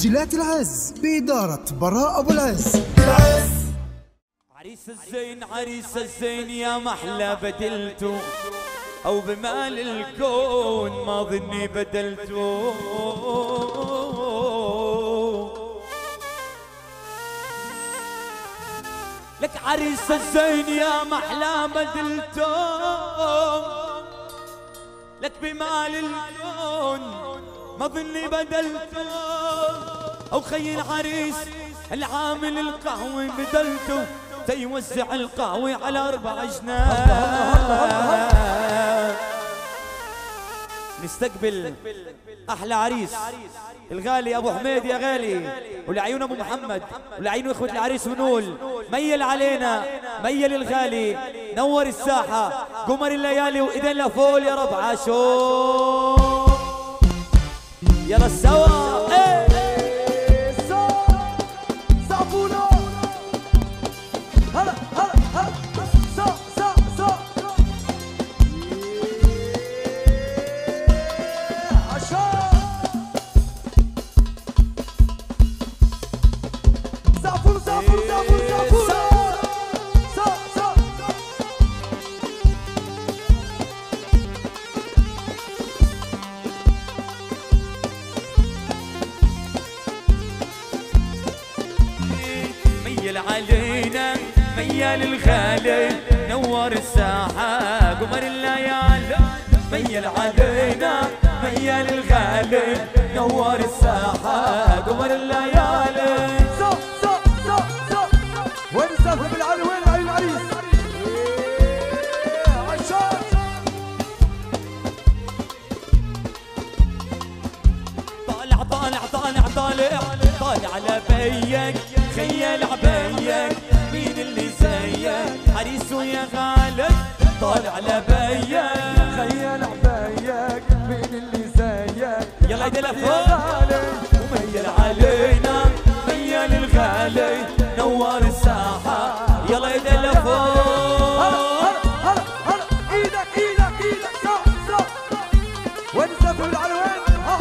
تسجيلات العز بإدارة براء أبو العز. عريس الزين عريس الزين يا محلى بدلته، أو بمال الكون ما ظني بدلته. لك عريس الزين يا محلى بدلته، لك بمال الكون ما ظني بدلته. أو خي العريس العامل القهوة بدلته، تيوزع القهوة على 4 أجناب. نستقبل أحلى عريس الغالي أبو حميد يا غالي، ولعيون أبو محمد، ولعيون إخوة العريس ونقول ميل علينا، ميل الغالي، نور الساحة، قمر الليالي وإذن لفول يا رب عاشو. يلا سوا علينا ميال الغالي، نور الساحة قمر الليالي. ميل علينا ميال الغالي، نور الساحة قمر الليالي. وين السالفة بالعلي؟ وين علي العريس؟ عشان طالع طالع طالع طالع طالع على بيك، خيال عبيك مين اللي زيك؟ عريس ويا غالي طالع على بيك، خيال عبيك مين اللي زيك؟ يلا ايدي لفوق وميل علينا ميال الغالي، نور الساحة يلا ايدي لفوق. هلا ايدك ايدك ايدك صح صح. وين السالفة بالعلي؟ وين؟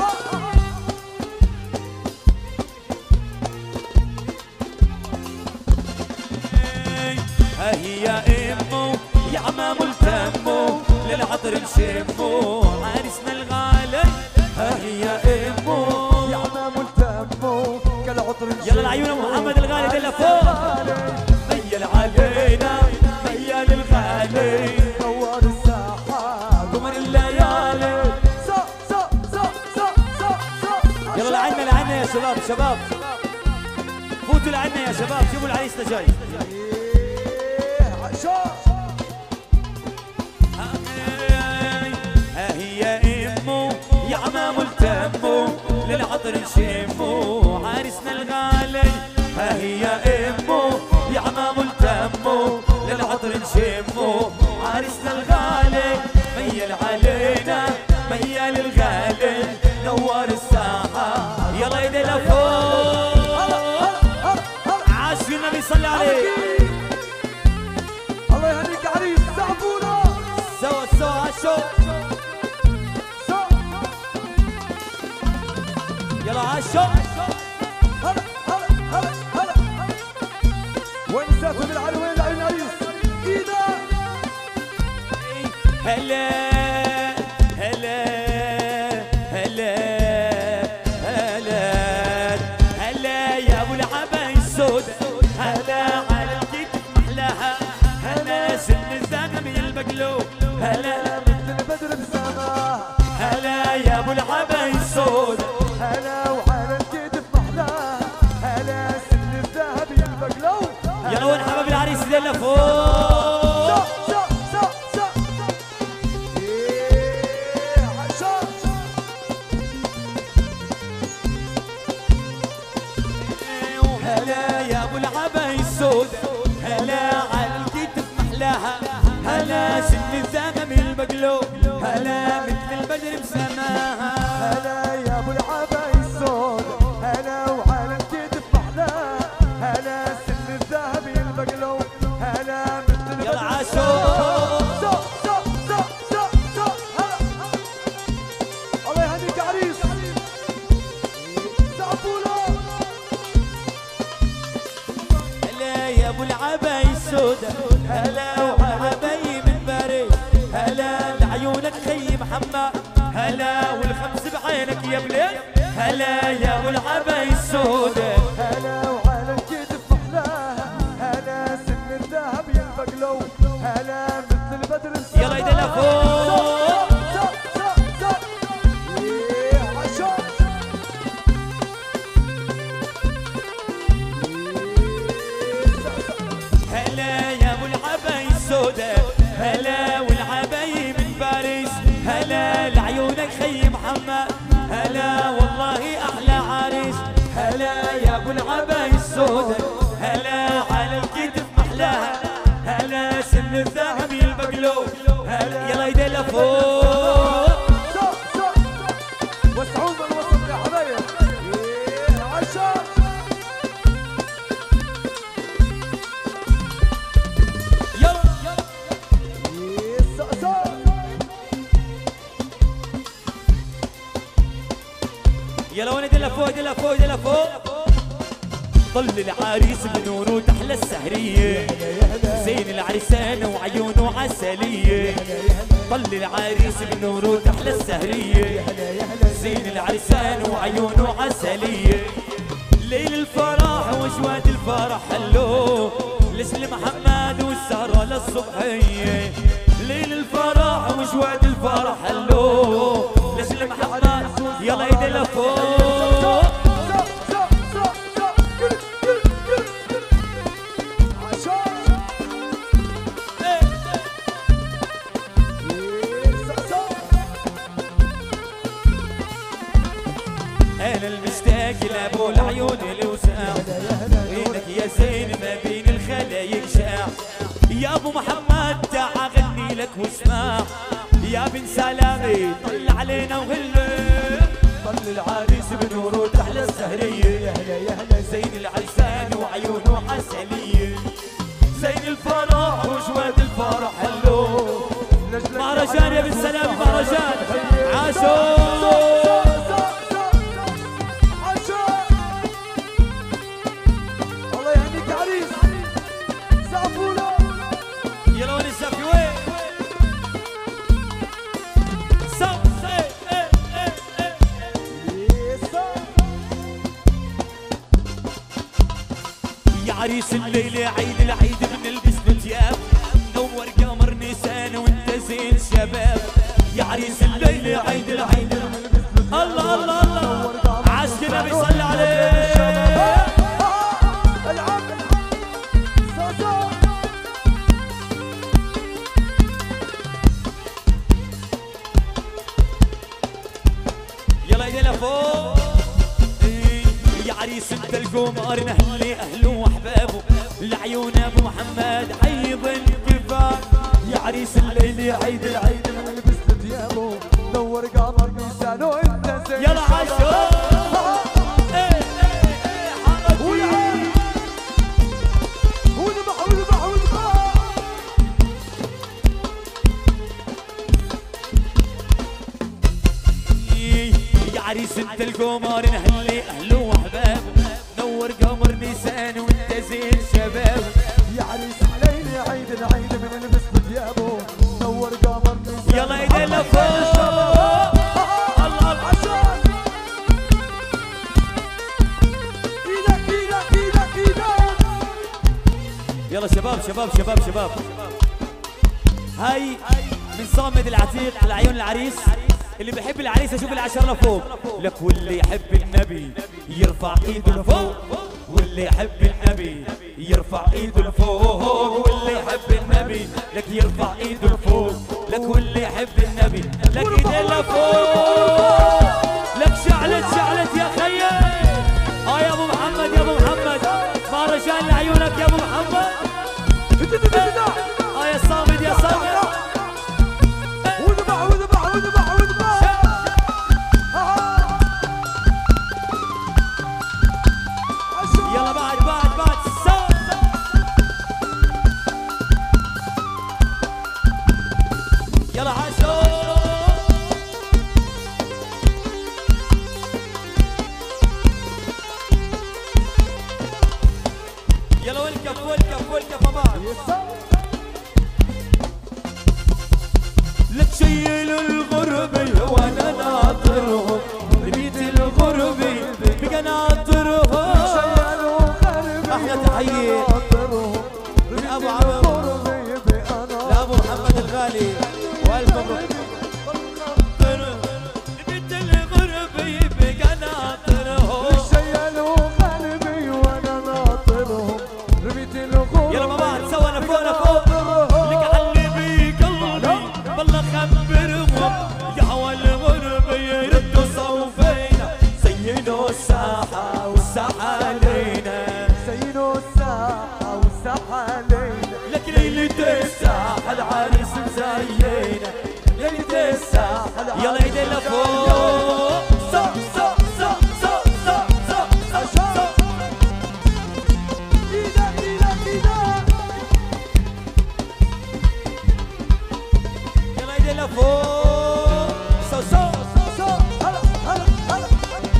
ها هي امه يا عمام التمو، للعطر نشمه عريسنا الغالي. ها هي امه يا عمام التمو كالعطر نشمه. يلا العيون محمد الغالي دل فوق. ميل علينا ميال الغالي، نور الساحة قمر الليالي. صح صح صح صح صح صح. يلا لعنا لعنا يا شباب، شباب فوتوا لعنا يا شباب، شوفوا العريس جاي. ها هي امه يا عمام التمو، للعطر نشمه عريسنا الغالي. ها هي امه يا عمام التمو، للعطر نشمه عريسنا الغالي. ميل علينا ميال الغالي، نور الساحة يلا ايدي لفوق. عاش النبي صلى عليه. الله يهنيك يا عريس، سقفونا سوا سوا عاشو. يلا عاشو. هلا هلا هلا هلا. وين السقف بالعلي؟ وين العين العريس؟ ايده هلا هلا هلا هلا هلا يا ابو العباية السوداء، هلا على الكتف محلاها، هلا سن الزاقة من المقلوب، هلا مثل البدر بسماه. هلا يا ابو العباية السوداء، هلا وعلى الكتف محلاه، هلا سن الذهب المقلوب. يلا وين حبايب العريس اللي فوق؟ هلا يا ابو العباية السوداء، هلا على الكتف محلاها، هلا سن الزغم المقلوب، هلا مثل البدر بسماها. هلا يا ابو العباية السوداء، هلا وعلى الكتف محلاها، هلا سن الذهبي المقلوب، هلا مثل البدر. يلا عاشو. الله يهنيك يا عريس. سقفوا له. محمد هلا والخمس بعينك يا بليل هلا يا ابو العباية السوداء هلا وعلى الكتف محلاها هلا سن الذهب ينفق له هلا مثل البدر السماء يلا ايدينا فوق هلا يا ابو العباية السوداء هلا والعباية من باريس هلا لعيونك خي محمد هلا والله احلى عريس هلا يا ابو العباية السوداء هلا على الكتف محلاها هلا سن الذهب يلبق له هلا يلا ايدينا فوق وسعوا من الوسط يا حبايب عشاق يلا وين ايدينا فوق ايدينا فوق ايدينا فوق ظل العريس بنوره تحلى السهرية زين العرسان وعيونه عسلية ظل العريس بنوره تحلى السهرية زين العرسان وعيونه عسلية ليل الفرح وجواد الفرح هلو لسل محمد والسهرة للصبحية ليل الفرح وجواد الفرح هلو لسل محمد يلا ايدينا فوق انا المشتاق لابو العيون الوسع وينك يا زين ما بين الخلايق شاع يا ابو محمد تعا غني لك واسمع يا بن سلامي طل علينا وهلا طل العريس بنوره تحلى السهرية زين العرسان وعيونه عسلية زين الفرح وجواد الفرح هلو مهرجان يا بن سلامي مهرجان عاشو عريس الليلة عيد العيد بنلبس بثياب نور قمر نيسان وانت زين شباب يا عريس الليلة عيد العيد الله الله الله عاشقنا بيصلي عليه يلا ايدينا فوق يا عريس انت القمر نهلي اهله واحبابه لعيون ابو محمد حيظل كفاف يا عريس الليل عيد العيد لبست ثيابه نور قمر ميزانه انت زين يلا عاشو يا عريس انت القمر نهلي اهله واحبابه نور قمر نيسان وانت زين شباب يا عريس الليل عيد العيد من لبست ثيابه نور قمر نيسان يلا ايدينا فوق الله عشان ايدك ايدك ايدك ايدك يلا شباب شباب شباب شباب هاي من صامد العتيق لعيون العريس اللي بيحب العريس اشوف العشرة لفوق لك واللي يحب النبي يرفع ايده لفوق واللي يحب النبي يرفع ايده لفوق واللي يحب النبي لك يرفع ايده لفوق لك واللي يحب النبي لك ايديه لفوق لك شعلت شعلت يا خيي يا ابو محمد يا ابو محمد مهرجان لعيونك يا ابو محمد يا صامد يا صامد وذبح وذبح وذبح وذبح يلا بعد بعد بعد يلا عاشو يلا والكف والكف والكف بعض لا تشيل الغربة الغالي والف مبروك. بيت الغرب يبقى ناطرهم شيلوا قلبي وانا ناطرهم رميت الغرب. يلا مع بعض سوا لفوق لفوق. لك علي بقلبي بالله خبرهم يا هوا الغرب يردوا صوفينا زينوا الساحة والساحة علينا زينوا الساحة والساحة علينا. لك ليلة الساحة العريس مزينة ليلة الساحة يلا ايدي لفوق. صو صو صو صو صو صو صو إيدا إيدا إيدا. يلا ايدي لفوق. صو صو صو هلا هلا هلا.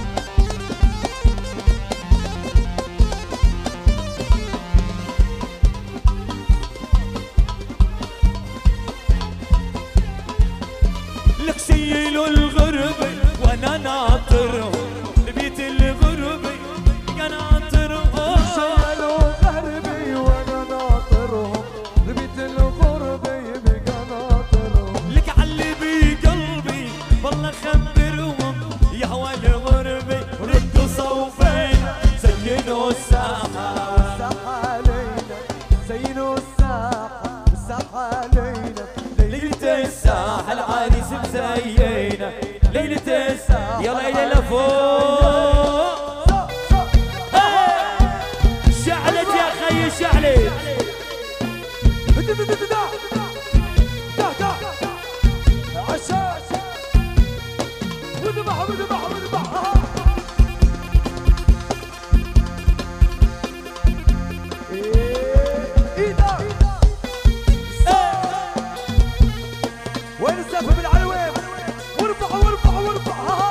لك شيلوا الغربة وانا ناطرهم ببيت الغربة يا ناطرهم. شيلوا قلبي وانا ناطرهم رميت الغرب يبقى ناطرهم. لك علي بقلبي والله خبرهم يا هوا الغربة ردوا صوفين زينوا الساحة الساحة علينا زينوا الساحة والساحة علينا. ليلة الساحة العريس مزينة ليلة الساحة يلا ايدي لفوق. شعلت يا خي شعلت. عشاش وذبح وذبح وذبح. ايدا وين السقف بالعلوين وارفع وارفع وارفع.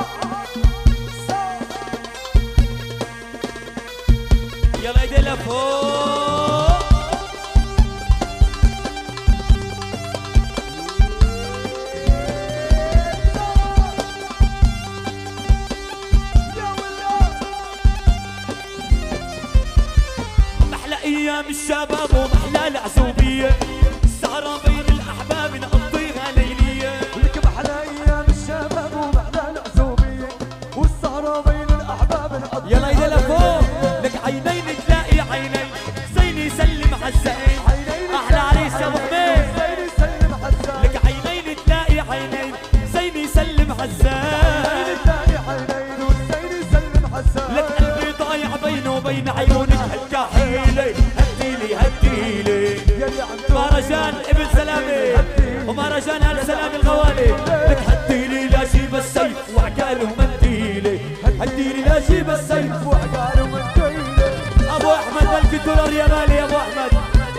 يلا ايدي لفوق. محلى ايام الشباب ومحلى العزوبية السهرة بين الاحباب نقضيها ليلية. ولك محلى ايام الشباب ومحلى العزوبية والسهرة بين الاحباب نقضيها. يلا ايدي لفوق. لك عينين تلاقي عينين زين يسلم حزين احلى عريس يا ابو حميد. زين يسلم حزين. لك عينين تلاقي عينين زين يسلم حزين. تلاقي عينين والزين يسلم حزين. لك قلبي ضايع بينه وبين عيونك هالكحيلة هديلي هديلي. يلي عم تقول مهرجان ابن سلامة ومهرجان ال سلام الغوالي. لك هديلي لا جيب السيف وعقاله منديلي هديلي لا جيب السيف. وعقاله منديلي. ابو احمد ملك الدولار يا غالي يا ابو احمد.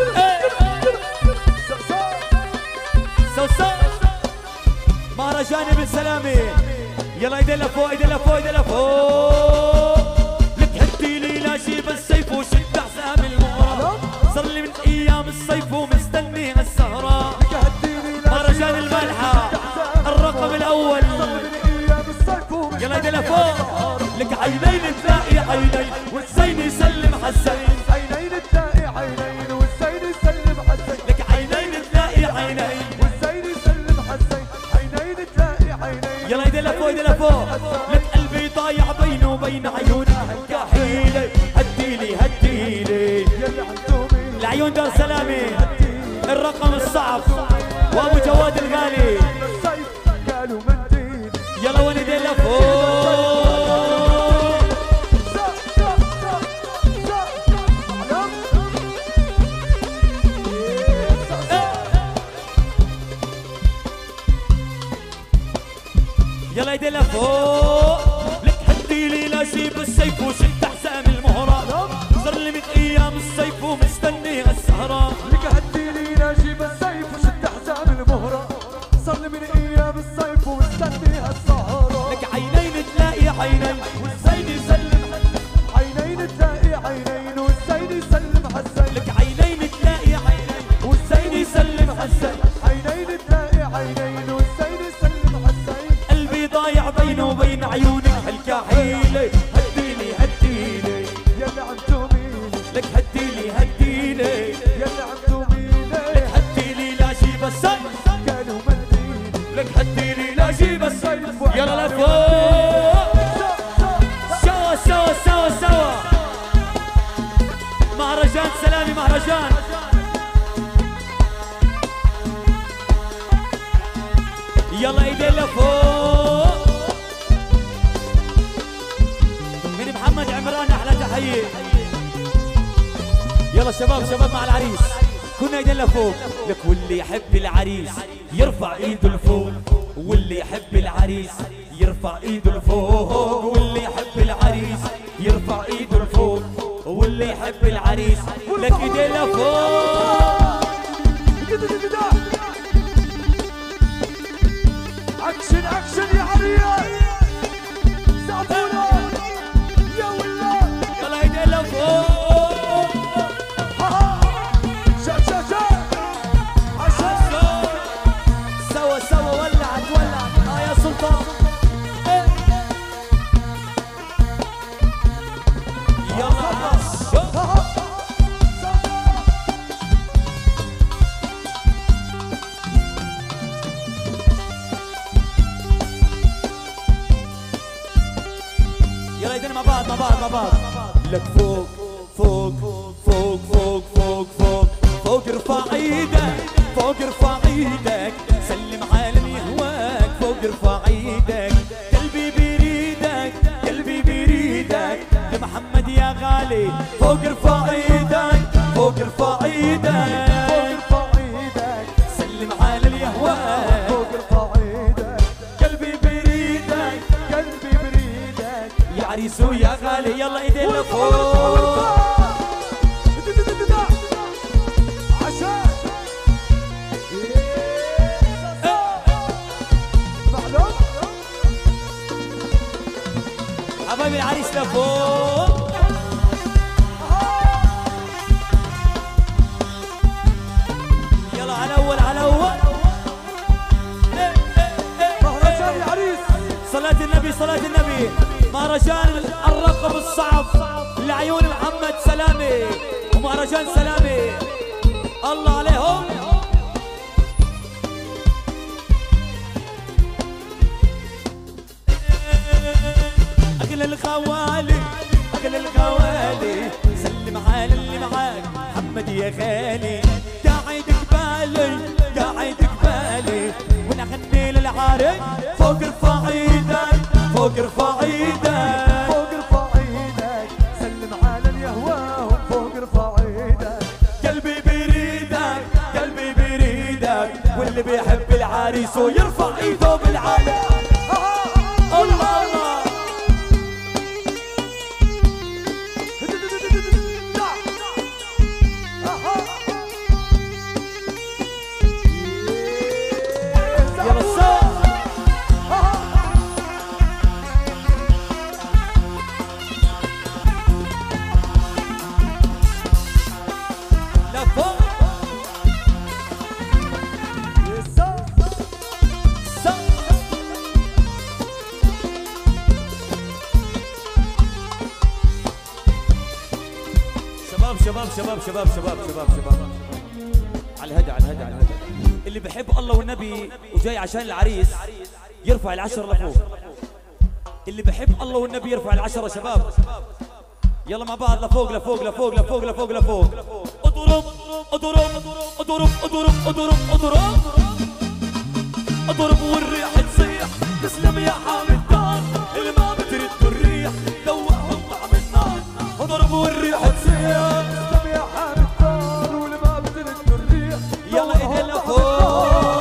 سو سو مهرجان ابن سلامة يلا ايدي لفوق ايدي لفوق ايدي لفوق. لك هديلي لا جيب السيف وشد حسام المغرب صار لي من ايام الصيف ومستني هالسهرة. مهرجان الملحة الرقم الاول يلا ايدي لفوق. لك عينين تلاقي عينين والزين يسلم حسين. عينين تلاقي عينين والزين يسلم حسين. لك عينين تلاقي عينين والزين يسلم حسين. عينين تلاقي عينين. يلا ايدي لفوق ايدي لفوق. لك قلبي ضايع بينه وبين عيونها هالكحيلة هديلي هديلي. يلي عندهم لعيون دار سلامة الرقم الصعب وابو جواد الغالي. السيف قالوا منديل. يلا وين ايدي لفوق. يلا ايدي لفوق. لك هديلي لا جيب السيف وشد حسام المهرة صار لي من ايام الصيف ومستني هالسهرة. لك هديلي نجيب السيف وشد حزام المهرة صار لي من ايام الصيف ومستني هالسهرة. لك عينين تلاقي عينين والزين يسلم حسين. عينين تلاقي عينين والزين يسلم حسين. لك عينين تلاقي عينين والزين يسلم حسين. عينين تلاقي عينين والزين يسلم حسين. قلبي ضايع بينه وبين عيونك هالكحيلة هديلي هديلي. يلي عم تميلي. لك هديلي هديلي. يلي عم تميلي. لك هديلي لا جيب السيف يجيب الصيف يلا لفوق سوا سوا سوا سوا مهرجان سلامي مهرجان يلا ايدين لفوق من محمد عمران احلى تحيه يلا شباب شباب مع العريس كنا ايدين لفوق لك واللي يحب العريس يرفع ايده لفوق واللي يحب العريس يرفع ايده لفوق واللي يحب العريس يرفع ايده لفوق واللي يحب العريس لك ايدين لفوق اكشن اكشن يا عريس سعفونا يا ولا يلا ايدين لفوق شا شا شا عشان سوا سوا ولعت ولعت يا سلطان يلا يلا ايدينا مع بعض مع بعض مع بعض لك فوق فوق فوق فوق فوق فوق فوق ارفع ايدك فوق ارفع ايدك سلم على اللي يهواك فوق ارفع ايدك قلبي بريدك قلبي بريدك يا محمد يا غالي فوق ارفع ايدك فوق ارفع ايدك فوق ارفع ايدك سلم على اللي يهواك فوق ارفع ايدك قلبي بريدك قلبي بريدك يا عريس ويا غالي يلا ايدين لفوق عشان معلوم حبايبي العريس لفوق يلا على اول على اول مهرجان العريس صلاة النبي صلاة النبي مهرجان الرقم الصعب لعيون محمد سلامي ومهرجان سلامي الله عليهم أغلى الخوالي أغلى الخوالي سلم على اللي معاك محمد يا غالي قاعد قبالي قاعد قبالي وانا اغني للعارف فوق ارفع ايدك فوق ارفع ايدك فوق ارفع ايدك سلم على اللي يهواهم فوق ارفع ايدك قلبي بريدك قلبي بريدك واللي بيحب العريس ويرفع ايده بالعالي الله الله يلا الصوت لفوق شباب شباب شباب شباب شباب شباب على الهدى على الهدى على الهدى اللي بحب الله والنبي وجاي عشان العريس يرفع العشرة لفوق اللي بحب الله والنبي يرفع العشرة شباب يلا مع بعض لفوق لفوق لفوق لفوق لفوق لفوق اضرب اضرب اضرب اضرب اضرب اضرب اضرب والريح تصيح تسلم يا حامد دار اللي ما بترد الريح دوقهم طعم النار اضرب والريح تصيح تسلم يا حامد دار واللي ما بترد الريح يلا ايدين لفوق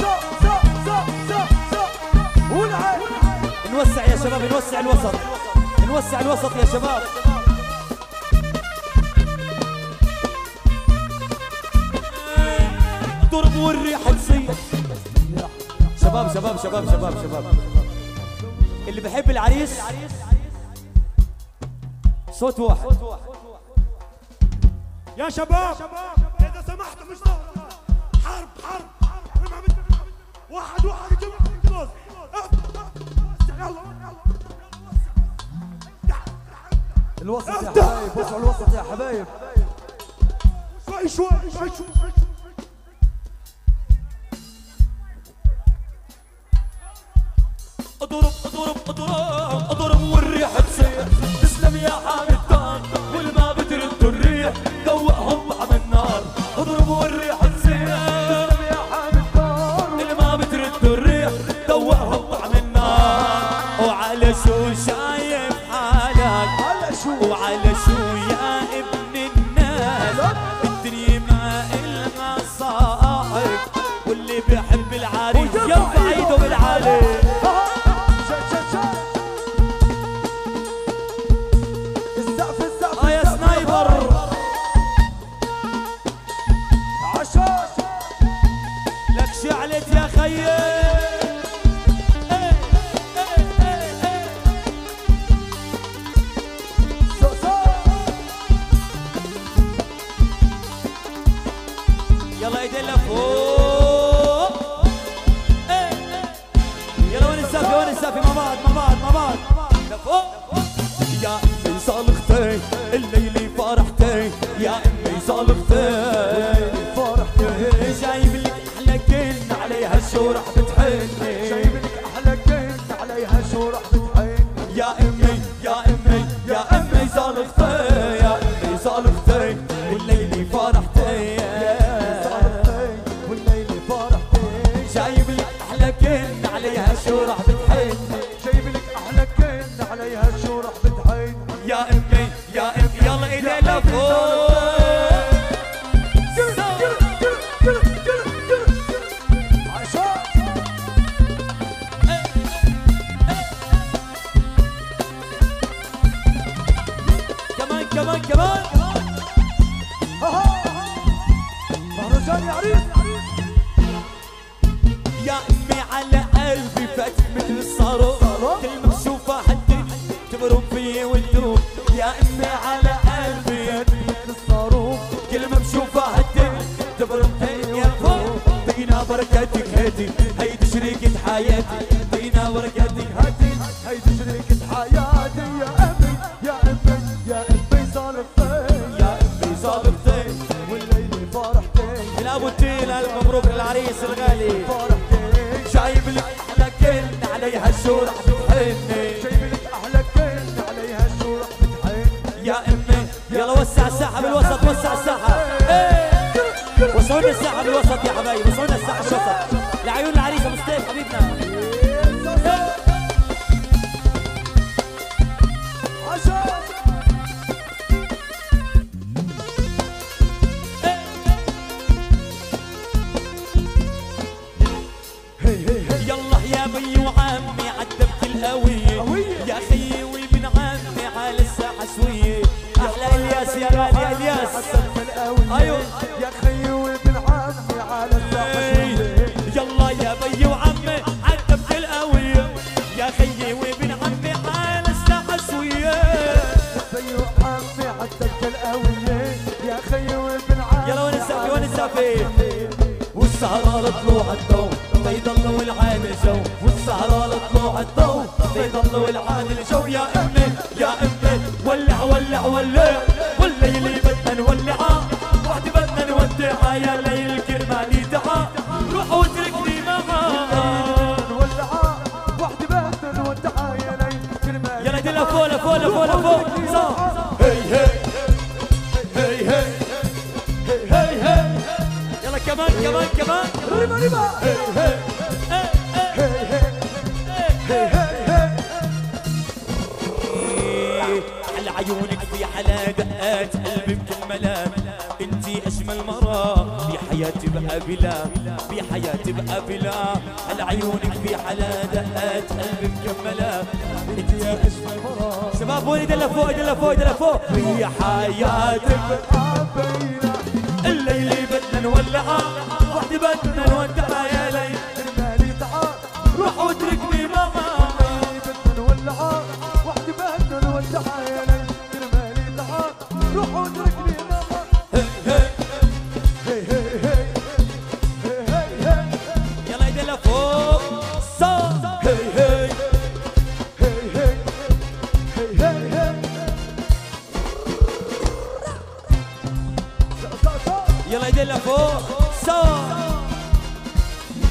نوسع يا شباب نوسع الوسط نوسع الوسط يا شباب ضرب والريح تصيح شباب شباب شباب شباب شباب اللي بحب العريس صوت واحد يا شباب اذا سمحتوا مش ظهر حرب حرب انا ما بدي واحد واحد خلاص الوسط يا حبايب وسعوا الوسط يا حبايب شوي شوي شوي شوي اضرب اضرب اضرب اضرب والريح تصيح. تسلم يا حامد طان والما بترد الريح دوقهم طعم النار. اضرب والريح تصيح. تسلم يا حامد طان والما بترد الريح دوقهم طعم النار. وعلى شو شايف حالك على شو وعلى شو يا ابن الناس. الدنيا ما إلها صاحب واللي بيحب العريس يرفع ايده بالعالي. السقف السقف يا سنايبر عشاش لك شعلت يا خيي. يلا ايدين لفوق. يلا وين السافي وين السافي مع بعض مع بعض مع بعض لفوق. يا امي صالختي الليلي فرحتي. يا امي صالختي فرحتي جايب لك احلى كن عليها شو رح بتحني. جايب لك احلى كين عليها شو رح بتحين. يا امي يا امي يا امي صالختي. يا امي صالختي والليلي فرحتي. والليل فرحتي جايب لك احلى كن عليها شو رح بتحني. جايب لك احلى كين عليها شو رح بتحين. يا امي يا امي يلا ايدين لفوق. كمان كمان كمان. مهرجان يا عريس. يا امي على قلبي فاتت مثل الصاروخ. كلمة بشوفها حدي تبرم فيي وتدوب. يا امي على قلبي مثل الصاروخ كلمة بشوفها حدي تبرم فيي يا فوق. دينا بركاتك هاتي هيدي شريكة حياتي. دينا بركاتك هاتي هيدي شريكة حياتي. يا امي يا امي يا امي صالحتي. يا امي صالحتي والليل فرحتي الابو التين. الف مبروك للعريس الغالي. فرحتي. جايب لك احلى كن عليها شو رح بتحني. جايب لك احلى كين عليها شو رح بتحين. يا امي يلا وسع الساحه بالوسط. وسع الساحه. وسعونا الساحه بالوسط يا حبايبي. وسعونا الساحه بالوسط لعيون العريس ابو سطيف حبيبنا. يلا يا بي وعمي عدبت القوية. يا خيي وابن عمي على الساحة سوية. احلى الياس يا غالي الياس. ايوه يا خيي وابن عمي على الساحة. يلا يا بي وعمي عدبت القوية. يا خيي وابن عمي على الساحة سوية. خيي وعمي عدبت القوية. يا خيي وابن عمي. يلا وين السافي وين السافي. والسهرة لطلوع الضو بيضل العين الجو. والسهرة لطلوع الضو بيضل العين الجو. يا امي يا امي ولع ولع ولع. والليل بدنا نولعها وحدي بدنا نودعها. يا ليل كرمالي تعا روح واتركني معها. نولعها وحدي بدنا نودعها. يا ليل كرمالي. يلا دي لفوق لفوق لفوق لفوق صح. هي هي هي هي هي هي. يلا كمان كمان كمان. ريما ريما. هي على عيونك في على دقات قلبي بكل ملام. انتي اجمل مرة بحياتي بقى بلا بحياتي بقى بلا. على عيونك في على دقات قلبي مكملة. انتي اجمل مرة. شباب وين ايدي لفوق ايدي لفوق ايدي لفوق. بحياتي حبينا الليل بدنا نولعها وحدي بدنا نودعها. يا ليل كرمالي تعال روح واتركني معها. بدنا نولعها وحدي بدنا نودعها. يا ليل كرمالي تعال روح واتركني معها. يلا ايدي لفوق صار. يلا ايدي لفوق صار.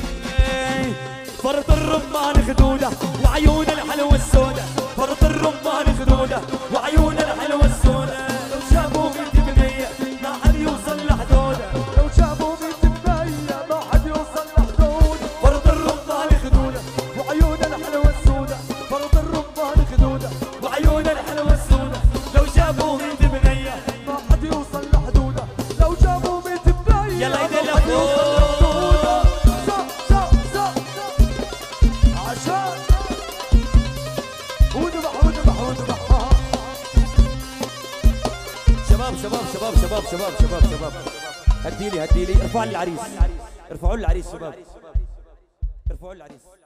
فرط الرمان خدوده وعيون الحلوة السودة، فرط الرمان خدوده وعيون الحلوة السودة. لو شافوا بنت بنية ما حد يوصل لحدوده، لو شافوا بنت بنية ما حد يوصل لحدوده. فرط الرمان خدوده وعيون الحلوة السودة، فرط الرمان خدوده وعيون الحلوة السودة. لو شافوا بنت بنية ما حد يوصل لحدوده. لو شافوا بنت بنية يلا ما ايدينا حد يوصل فوق. لحدوده. زق عشان وذبح وذبح وذبح. شباب شباب شباب شباب شباب شباب شباب هديلي ارفعوا لي العريس، ارفعوا لي العريس شباب، ارفعوا لي العريس.